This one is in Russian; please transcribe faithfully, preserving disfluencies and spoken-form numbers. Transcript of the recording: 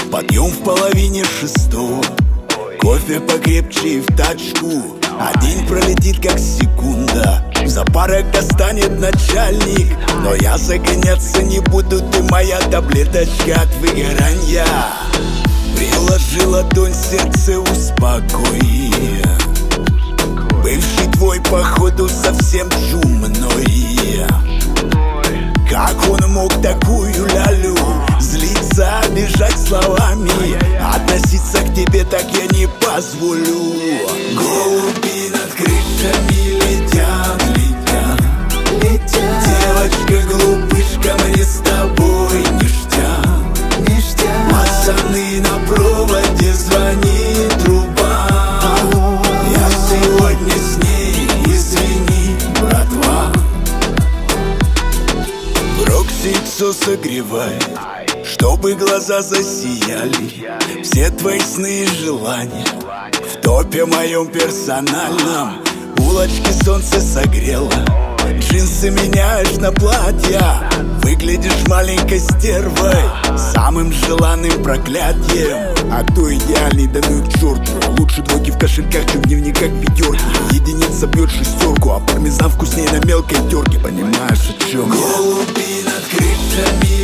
Подъем в половине шестого, кофе покрепче и в тачку. А день пролетит как секунда, за парок достанет начальник. Но я загоняться не буду, ты моя таблеточка от выгорания. Приложи ладонь, сердце успокой. Бывший твой походу совсем чумной. Как он мог такую лялю злиться, обижать словами? Относиться к тебе так я не позволю. Голуби над крышами летят, летят, летят. Девочка, глупышка, мне с тобой ништяк, ништяк. Пацаны на проводе, звонит труба. Я сегодня с ней, извини, братва. Роксицо согревает, чтобы глаза засияли. Все твои сны и желания в топе моем персональном. Булочки солнце согрело, джинсы меняешь на платья. Выглядишь маленькой стервой, самым желанным проклятием. А кто идеальный, да ну и к черту. Лучше двойки в кошельках, чем в дневниках пятерки. Единица бьет шестерку, а пармезан вкуснее на мелкой терке. Понимаешь, о чем я? Голуби над крышами